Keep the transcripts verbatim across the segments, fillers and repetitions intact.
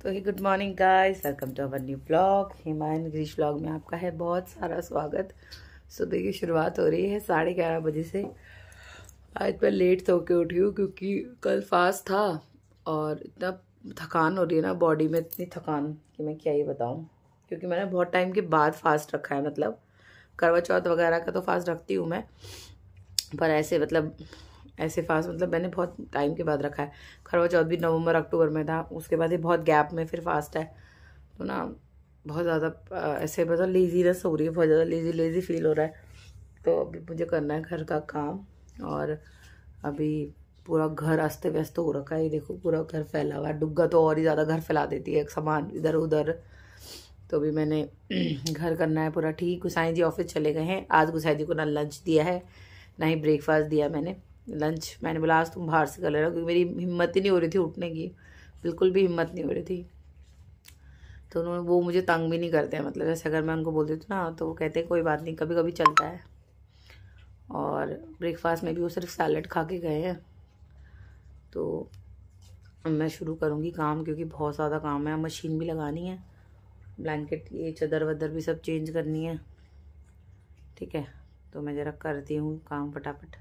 तो ही good morning guys, welcome to our new blog. हिमायन ग्रीश ब्लॉग में आपका है बहुत सारा स्वागत। सुबह की शुरुआत हो रही है साढ़े ग्यारह बजे से। आज मैं लेट सो के उठी हूँ क्योंकि कल फास्ट था और इतना थकान हो रही है ना बॉडी में, इतनी थकान कि मैं क्या ही बताऊँ। क्योंकि मैंने बहुत टाइम के बाद फास्ट रखा है, मतलब करवा चौथ वगैरह का तो फास्ट रखती हूँ मैं, पर ऐसे मतलब ऐसे फास्ट मतलब मैंने बहुत टाइम के बाद रखा है। करवा चौथ भी नवंबर अक्टूबर में था, उसके बाद ही बहुत गैप में फिर फास्ट है। तो ना बहुत ज़्यादा ऐसे मतलब लेजीनेस हो रही है, बहुत ज़्यादा लेजी लेजी फील हो रहा है। तो अभी मुझे करना है घर का काम और अभी पूरा घर अस्त व्यस्त हो रखा है। ये देखो पूरा घर फैला हुआ है। डुग्गा तो और ही ज़्यादा घर फैला देती है, सामान इधर उधर। तो अभी मैंने घर करना है पूरा ठीक। गुसाई जी ऑफिस चले गए हैं। आज गुसाई जी को ना लंच दिया है ना ही ब्रेकफास्ट दिया मैंने। लंच मैंने बोला आज तुम बाहर से कर लेना, क्योंकि मेरी हिम्मत ही नहीं हो रही थी उठने की, बिल्कुल भी हिम्मत नहीं हो रही थी। तो उन्होंने वो मुझे तंग भी नहीं करते हैं, मतलब जैसे अगर मैं उनको बोल देती हूँ ना तो वो कहते हैं कोई बात नहीं, कभी कभी चलता है। और ब्रेकफास्ट में भी वो सिर्फ सैलड खा के गए हैं। तो मैं शुरू करूँगी काम, क्योंकि बहुत ज़्यादा काम है। मशीन भी लगानी है, ब्लैंकेट ये चादर वदर भी सब चेंज करनी है। ठीक है, तो मैं ज़रा करती हूँ काम फटाफट।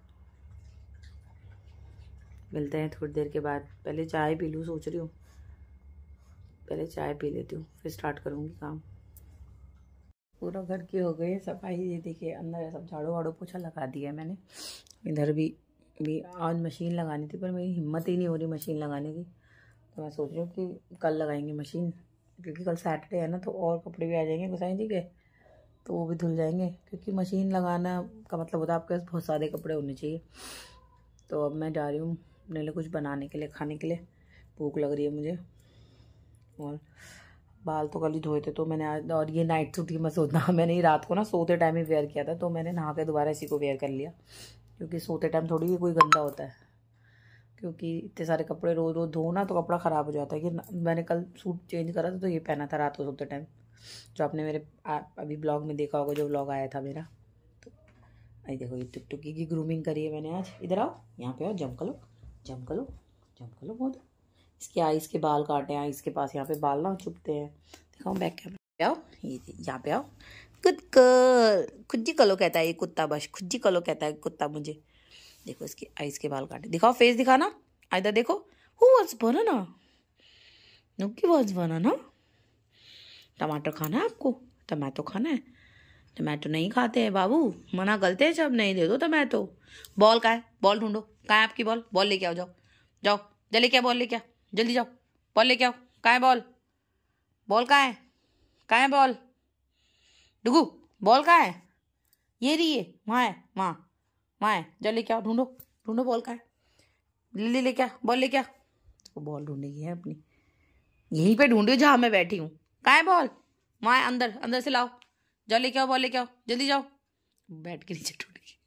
मिलते हैं थोड़ी देर के बाद। पहले चाय पी लूँ सोच रही हूँ, पहले चाय पी लेती हूँ फिर स्टार्ट करूँगी काम। पूरा घर की हो गई सफाई। ये देखिए अंदर सब झाड़ू वाड़ू पोछा लगा दिया है मैंने। इधर भी भी आज मशीन लगानी थी, पर मेरी हिम्मत ही नहीं हो रही मशीन लगाने की। तो मैं सोच रही हूँ कि कल लगाएंगे मशीन, क्योंकि कल सैटरडे है ना, तो और कपड़े भी आ जाएंगे गुसाई जी के, तो वो भी धुल जाएंगे। क्योंकि मशीन लगाना का मतलब होता है आपके पास बहुत सारे कपड़े होने चाहिए। तो अब मैं जा रही हूँ अपने लिए कुछ बनाने के लिए, खाने के लिए। भूख लग रही है मुझे। और बाल तो कल ही धोए थे तो मैंने आज, और ये नाइट सूट की मैं सोचना मैंने ही रात को ना सोते टाइम ही वेयर किया था, तो मैंने नहा के दोबारा इसी को वेयर कर लिया। क्योंकि सोते टाइम थोड़ी ही कोई गंदा होता है, क्योंकि इतने सारे कपड़े रोज रोज धो ना तो कपड़ा ख़राब हो जाता है। कि मैंने कल सूट चेंज करा था तो ये पहना था रात को सोते टाइम, जो आपने मेरे आ, अभी ब्लॉग में देखा होगा, जो ब्लॉग आया था मेरा। तो आई देखो ये टुकटुकी की ग्रूमिंग करी है मैंने आज। इधर आओ, यहाँ पे आओ, जंप करो जंप करो जंप करो। बहुत इसके आइस के बाल काटे हैं, आइस के पास यहाँ पे बाल ना चुभते हैं। दिखाओ बैक कैमरा पे आओ, ये यहाँ पे आओ। गुड गर्ल, खुद ही कलो कहता है ये कुत्ता, बस खुद ही कलो कहता है कुत्ता मुझे। देखो इसके आइस के बाल काटे। दिखाओ फेस दिखाना, इधर देखो। Who was banana, Nukki was banana. टमाटर खाना है आपको? टमाटो खाना है? टमाटो नहीं खाते हैं बाबू, मना करते हैं जब नहीं दे दो टमाटो। बॉल का है? बॉल ढूंढो, कहाँ है आपकी बॉल? बॉल लेके आओ, जाओ जाओ जल्दी, क्या बॉल लेके आओ, जल्दी जाओ बॉल लेके आओ। कहाँ है बॉल? बॉल कहाँ है? कहाँ है बॉल? डुगू बॉल कहाँ है? ये रही है, वहाँ है, वहाँ वहाँ है, जाओ लेके आओ, ढूंढो ढूंढो बॉल कहाँ है। लिली लेके आ, बॉल लेके आ। तो बॉल ढूंढेगी है अपनी, यहीं पे ढूंढी जहाँ मैं बैठी हूँ। कहाँ है बॉल? वहाँ है, अंदर अंदर से लाओ, जाओ लेके आओ, बॉल लेके आओ, जल्दी जाओ। बैठ के नीचे ढूंढेगी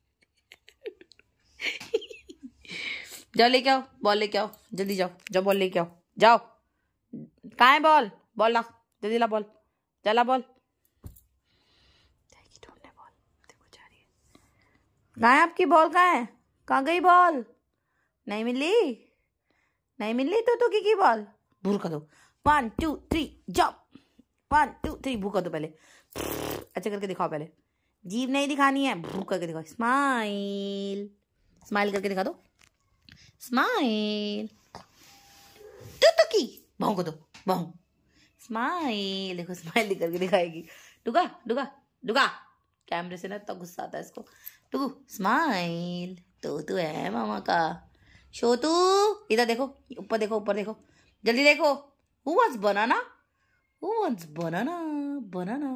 जाओ लेके आओ, बॉल लेके आओ, जल्दी जाओ जाओ, बॉल लेके आओ, जाओ। कहाँ है बॉल? बॉल ला, जल्दी ला बॉल, चला बॉल। ढूंढने बॉल, देखो जा रही है। कहाँ है आपकी बॉल? कहाँ है? कहाँ गई बॉल? नहीं मिली, नहीं मिली तो तो की बॉल। भूल कर दो, वन टू थ्री जाओ, वन टू थ्री भूखा दो। पहले अच्छा करके दिखाओ, पहले जीभ नहीं दिखानी है, भूख करके दिखाओ। स्माइल, स्माइल करके दिखा दो, स्माइल। तो तो की भाव को दो, भाव स्माइल। देखो स्माइल करके दिखाएगी। डुगा डुगा डुगा, कैमरे से ना तो गुस्सा आता है इसको। डुगू स्माइल, तो तू है मामा का छोटू। इधर देखो, ऊपर देखो, ऊपर देखो, जल्दी देखो। Who was banana, who was banana, banana.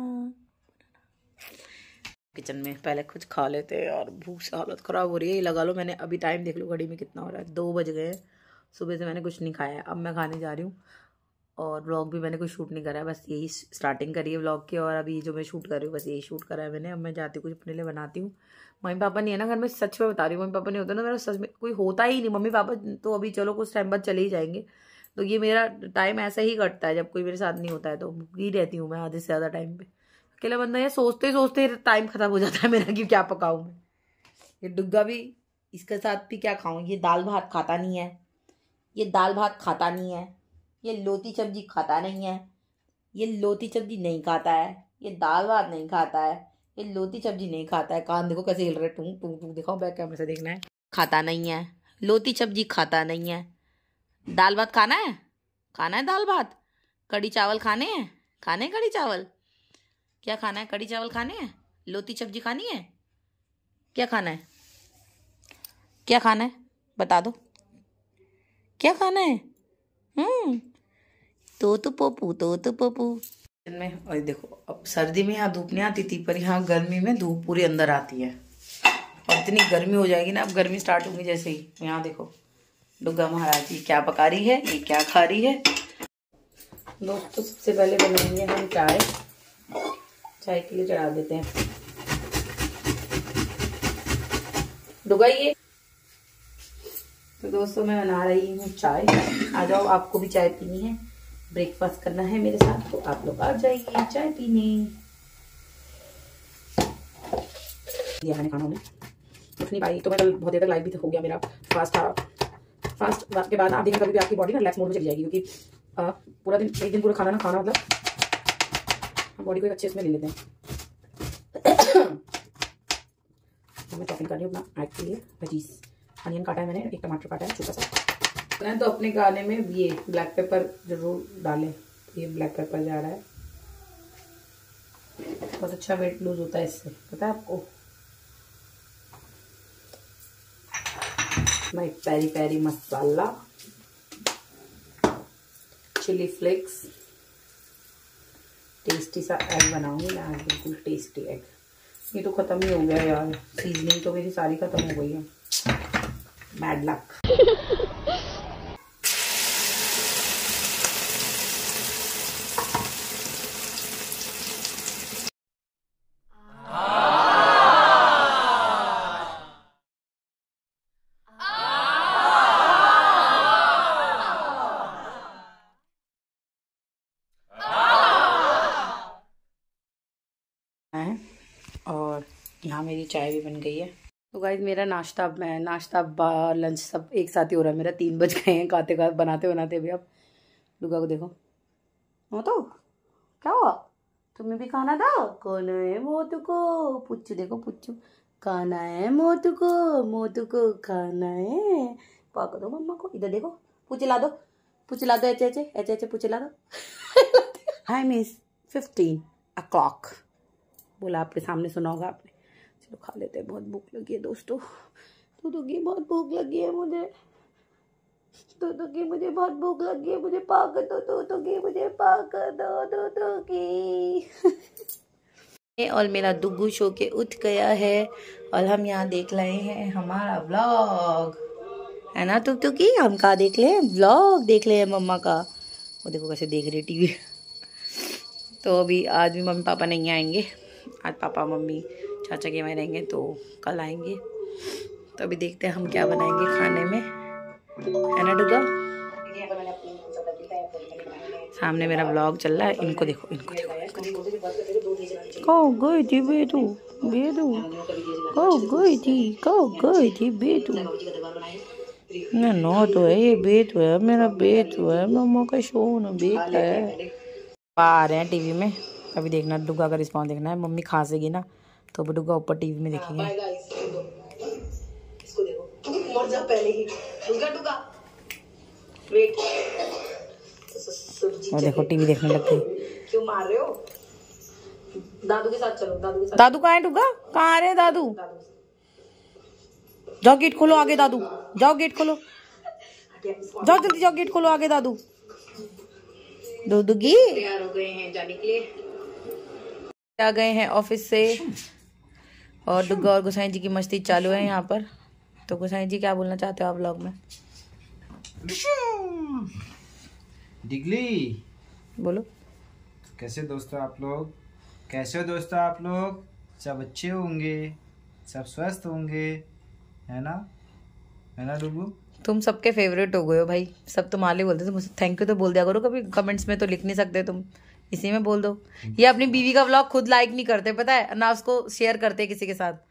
Kitchen में पहले कुछ खा लेते हैं और भूख से हालत ख़राब हो रही है। ये लगा लो मैंने, अभी टाइम देख लो घड़ी में कितना हो रहा है, दो बज गए हैं। सुबह से मैंने कुछ नहीं खाया है। अब मैं खाने जा रही हूँ और व्लॉग भी मैंने कुछ शूट नहीं करा है, बस यही स्टार्टिंग करी है व्लॉग की। और अभी जो मैं शूट कर रही हूँ बस यही शूट करा है मैंने। अब मैं जाती हूँ कुछ अपने लिए बनाती हूँ। मम्मी पापा नहीं है ना घर में, सच में बता रही हूँ, मम्मी पापा नहीं होता ना मेरा सच में कोई होता ही नहीं। मम्मी पापा तो अभी चलो कुछ टाइम बाद चले ही जाएंगे, तो ये मेरा टाइम ऐसा ही कटता है जब कोई मेरे साथ नहीं होता है, तो भूखी रहती हूँ मैं आधे से ज़्यादा टाइम पे। अकेला बंदा ये सोचते सोचते टाइम खत्म हो जाता है मेरा कि क्या पकाऊं मैं। ये डुग्गा भी, इसके साथ भी क्या खाऊं? ये दाल भात खाता नहीं है, ये दाल भात खाता नहीं है, ये लोती सब्जी खाता नहीं है, ये लोती सब्जी नहीं खाता है, ये दाल भात नहीं खाता है, ये लोती सब्जी नहीं खाता है। कान देखो कैसे हिल रहे, टूं टूं टूं। दिखाओ बैक कैमरे से, देखना है। खाता नहीं है, लोती सब्जी खाता नहीं है। दाल भात खाना है, खाना है दाल भात। कड़ी चावल खाने हैं, खाने हैं कड़ी चावल। क्या खाना है? कड़ी चावल खाने हैं। लोती सब्जी खानी है। क्या खाना है? क्या खाना है बता दो, क्या खाना है? हम्म तो तो पप्पू, तो तो पप्पू में। और देखो, अब सर्दी में यहाँ धूप नहीं आती थी, पर यहाँ गर्मी में धूप पूरी अंदर आती है। और इतनी गर्मी हो जाएगी ना, अब गर्मी स्टार्ट होगी जैसे ही। यहाँ देखो डुग्गा महाराज जी क्या पका रही है, ये क्या खा रही है। दोस्तों सबसे पहले बनाएंगे हम चाय। चाय के लिए चढ़ा देते हैं। डुग्गा ये तो दोस्तों मैं बना रही हूँ चाय। आ जाओ, आपको भी चाय पीनी है, ब्रेकफास्ट करना है मेरे साथ, तो आप लोग आ जाइए चाय पीने। दिया मैंने खाना, कुछ नहीं पाई तो मैं कल बहुत देर तक लाइव भी हो गया मेरा। फास्ट था, फास्ट के बाद आप देखें कभी भी आपकी बॉडी ना रिलैक्स मोड में चली जाएगी, क्योंकि आ, पूरा दिन एक दिन पूरा खाना ना खाना मतलब बॉडी को एक अच्छे इसमें ले लेते हैं। तो मैं चॉपिंग कर रही हूँ अपना ऐड के लिए वेजीज। अनियन काटा है मैंने, एक टमाटर काटा है छोटा सा। मैं तो अपने गाने में ये ब्लैक पेपर जरूर डालें। ये ब्लैक पेपर जा रहा है, बहुत अच्छा वेट लूज होता है इससे, पता है आपको। मैं peri peri masala, chilli flakes, tasty सा एग बनाऊंगी मैं आज, बिल्कुल टेस्टी एग। ये तो खत्म ही हो गया यार, सीजनिंग तो मेरी सारी खत्म हो गई है। Bad luck. और यहाँ मेरी चाय भी बन गई है। तो गाइस मेरा नाश्ता मैं नाश्ता लंच सब एक साथ ही हो रहा है मेरा। तीन बज गए हैं खाते खाते बनाते बनाते भी। अब डुग्गा को देखो, हो तो क्या हुआ, तुम्हें भी खाना था? कौन है मोटू को? पुच्चू देखो, पुच्चू खाना है मोटू को, मोटू को खाना है। पाक दो मम्मा को, इधर देखो, पूछ ला दो, पूछ ला दो, ऐसे ऐसे ऐसे ऐसे पूछ ला दो। Time is fifteen o'clock बोला आपके सामने, सुना होगा आपने। चलो खा लेते हैं, बहुत भूख लगी है दोस्तों। तो तो की बहुत भूख लगी है मुझे, तो तो की मुझे बहुत भूख लगी है, मुझे पाक दो, तो तो की मुझे पाक दो, तो तो की। और मेरा दुग्गू शो के उठ गया है और हम यहाँ देख रहे हैं हमारा व्लॉग, है ना टुक टुकी? हम कहाँ देख ले, व्लॉग देख ले मम्मा का। वो देखो कैसे देख रही टीवी। तो अभी आज भी मम्मी पापा नहीं आएंगे, आज पापा मम्मी चाचा के वहाँ रहेंगे, तो कल आएंगे। तो अभी देखते हैं हम क्या बनाएंगे खाने में, है ना डुग्गा? सामने मेरा व्लॉग चल रहा है, इनको देखो, इनको देखो, इनको देखो। कहो गई थी बेटू, बेटू कहो गई थी, कहो गई थी बेटू। ना नो तो है ये, बेटू है मेरा, बेटू है मम्मा का शो ना, बेटा है। आ रहे हैं टीवी में, अभी देखना डुग्गा का रिस्पॉन्स देखना है। मम्मी खांसेगी ना तो डुग्गा ऊपर टीवी में देखेंगे। इसको देखो, मर जा पहले ही, डुग्गा डुग्गा वेट। और देखो टीवी देखने लग गई। क्यों मार रहे हो? दादू के साथ चलो, दादू के साथ। दादू कहाँ है डुग्गा? कहाँ आ रहे हैं दादू? जाओ गेट खोलो आगे दादू, जाओ गेट खोलो, जाओ जल्दी जाओ गेट खोलो आगे दादू। दुगी तैयार हो गए हैं जाने के लिए, आ गए हैं ऑफिस से। और डुग्गा और गोसाई जी की मस्ती चालू है यहाँ पर। तो गोसाई जी क्या बोलना चाहते हो आप व्लॉग में? डिगली बोलो। कैसे दोस्तों आप लोग, कैसे हो दोस्तों आप लोग? सब अच्छे होंगे, सब स्वस्थ होंगे, है ना, है ना डुगू? तुम सबके फेवरेट हो गए हो भाई, सब तुम्हारे बोलते। तुम थैंक यू तो बोल दिया करो कभी, कमेंट्स में तो लिख नहीं सकते तुम, इसी में बोल दो। ये अपनी बीवी का व्लॉग खुद लाइक नहीं करते पता है ना, उसको शेयर करते किसी के साथ।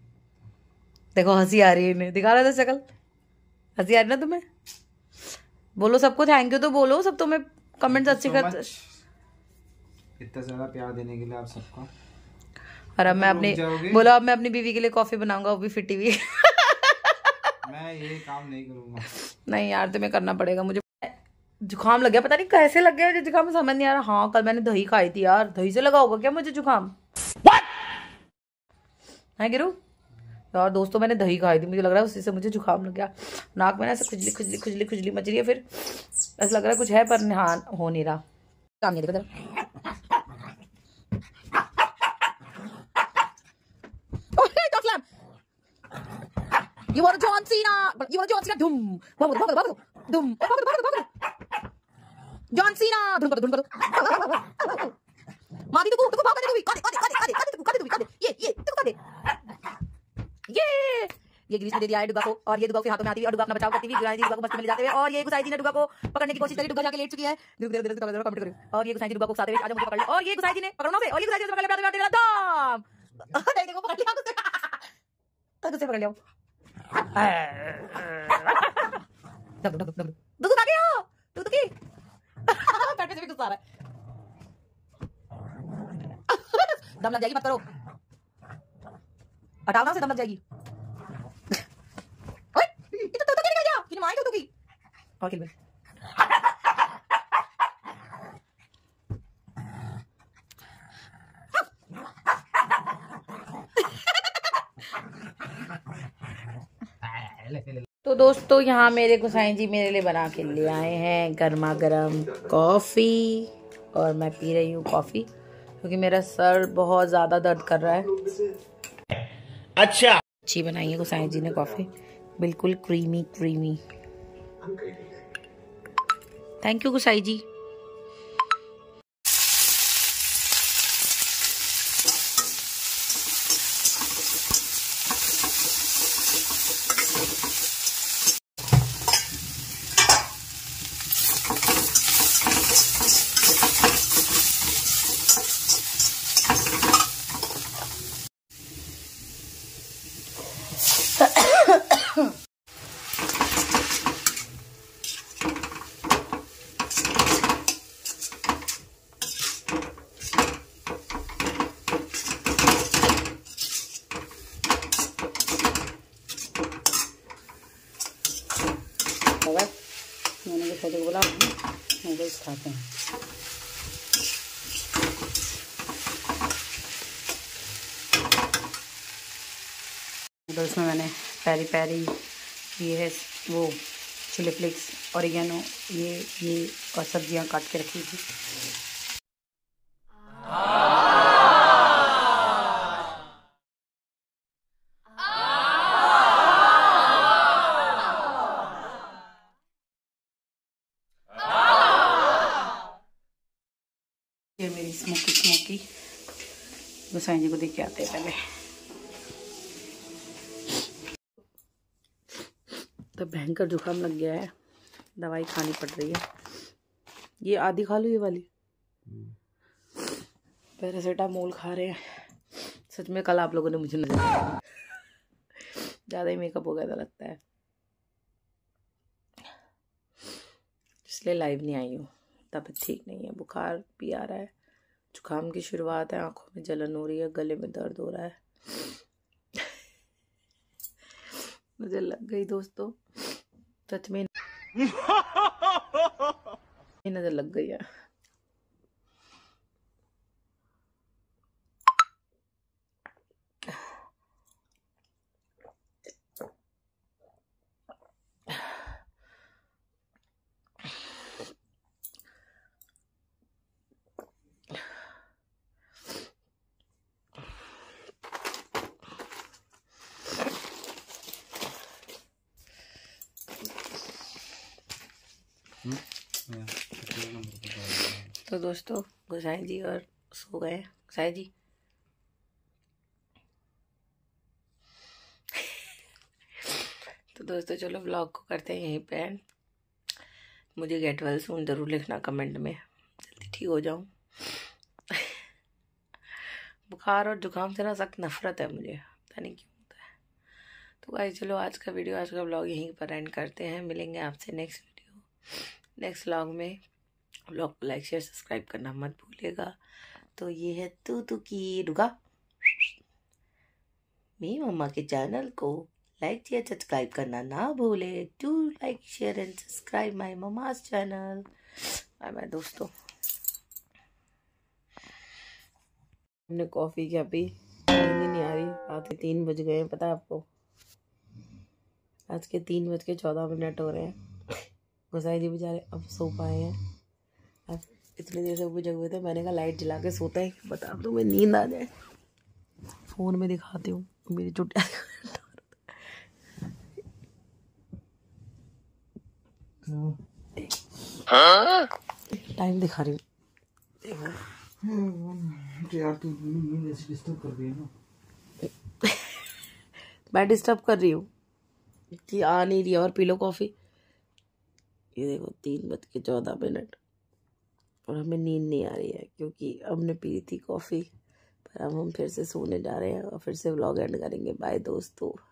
देखो हंसी आ रही है इन्हें, दिखा रहा था शक्ल, हंसी आ रही ना तुम्हें? बोलो सबको थैंक यू तो बोलो, सब तुम्हें कमेंट्स अच्छे करते। इतना ज्यादा प्यार देने के लिए आप सबको। और अब मैं अपनी बोलो अब मैं अपनी बीवी के लिए कॉफी बनाऊंगा, वो भी फिटी हुई। मैं ये काम नहीं करूंगा। नहीं यार तुम्हें करना पड़ेगा, मुझे जुकाम लग गया, पता नहीं कैसे लग गया मुझे जुकाम, समझ नहीं आ रहा। हाँ कल मैंने दही खाई थी यार, दही से लगा होगा क्या मुझे जुकाम? है गिरू यार दोस्तों, मैंने दही खाई थी, मुझे लग रहा है उसी से मुझे जुकाम लग गया। नाक में ऐसे खुजली खुजली खुजली खुजली मच रही है, फिर ऐसा लग रहा है कुछ है पर हाँ हो नहीं रहा। काम नहीं देखो You want John Cena? You want John Cena? Dum. Bhagod, bhagod, bhagod. Dum. Bhagod, bhagod, bhagod. John Cena. Dum, dum, dum. मारी तो तू, तू भाग दे तू भी, काटे काटे काटे काटे काटे तू, काटे तू भी, काटे ये ये तू काटे ये ये ग्रीस ने दे दिया है डुगा को, और ये डुगा के हाथों में आती हुई और डुगा अपना बचाव करती हुई गुसाई जी डुगा को मस्ती में ले जाते हुए, और ये गुसाई जी ने डुगा को पकड़ने की कोशिश करी, डुगा जाके लेट चुकी है। देखो देखो देखो देखो कमेंट करो। और ये गुसाई जी डुगा को उकसाते हुए आजा मुझे पकड़ ले, और ये गुसाई जी ने पकड़ो ना से, और ये गुसाई जी ने पकड़ ले, प्यार दाम देखो देखो पकड़ लिया तो तुझसे पकड़ लिया। दब दब दब दूध आ गया दूध की काटने से भी गुस्सा आ रहा है। दम लग जाएगी, मत करो, हटाओ ना से, दम लग जाएगी। ओए इतना तो तो निकल गया, किन मारी तो की और किल में। तो दोस्तों यहाँ मेरे गुसाई जी मेरे लिए बना के ले आए हैं गर्मा गर्म कॉफ़ी, और मैं पी रही हूँ कॉफ़ी क्योंकि मेरा सर बहुत ज़्यादा दर्द कर रहा है। अच्छा अच्छी बनाई है गुसाई जी ने कॉफ़ी, बिल्कुल creamy creamy. Thank you Gusain ji. मैंने जो छोटे को बोला नूडल्स खाते हैं। नूडल्स में मैंने पेरी पेरी, ये है वो चिली फ्लेक्स, ऑरिगेनो, ये ये और सब्जियां काट के रखी थी। ये मेरी स्मोकी स्मोकी गुसाई जी को देख के आते हैं पहले। तो भयंकर जुकाम लग गया है, दवाई खानी पड़ रही है। ये आधी खा लो ये वाली, पैरासीटामोल खा रहे हैं। सच में कल आप लोगों ने मुझे नजर आया, ज़्यादा ही मेकअप हो गया था लगता है, इसलिए लाइव नहीं आई हूँ। तबीयत ठीक नहीं है, बुखार भी आ रहा है, जुकाम की शुरुआत है, आंखों में जलन हो रही है, गले में दर्द हो रहा है। मुझे लग गई दोस्तों, सच में नजर लग गई है। तो दोस्तों गुसाई जी और सो गए। गुसाई जी तो दोस्तों चलो व्लॉग को करते हैं यहीं पे एंड। मुझे गेट वेल सून ज़रूर लिखना कमेंट में, जल्दी ठीक हो जाऊं। बुखार और जुकाम से ना सख्त नफरत है मुझे, पता नहीं क्यों होता है। तो गाइस चलो आज का वीडियो, आज का व्लॉग यहीं पर एंड करते हैं। मिलेंगे आपसे नेक्स्ट वीडियो नेक्स्ट व्लॉग में व्लॉग को लाइक शेयर सब्सक्राइब करना मत भूलिएगा। तो ये है तू तू की रुका मेरी मम्मा के चैनल को लाइक शेयर सब्सक्राइब करना ना भूले। To like share and subscribe my mama's channel. Bye bye दोस्तों। हमने कॉफ़ी क्या पी, नींद नहीं आ रही, रात के तीन बज गए हैं, पता है आपको? आज के तीन बज के चौदह मिनट हो रहे हैं। गुसाई जी बेचारे अब सो पाए हैं। अब इतनी देर से वो जग हुए थे, मैंने कहा लाइट जला के सोते हैं, बता दो मैं नींद आ जाए। फ़ोन में दिखाती हूँ मेरी चुटिया। टाइम दिखा रही हूँ, यार तू नींद ऐसे डिस्टर्ब कर रही है ना। मैं डिस्टर्ब कर रही हूँ कि आ नहीं रही। और पी लो कॉफ़ी। ये देखो तीन बज के चौदह मिनट और हमें नींद नहीं आ रही है क्योंकि हमने पी थी कॉफ़ी। पर अब हम फिर से सोने जा रहे हैं और फिर से व्लॉग एंड करेंगे। बाय दोस्तों।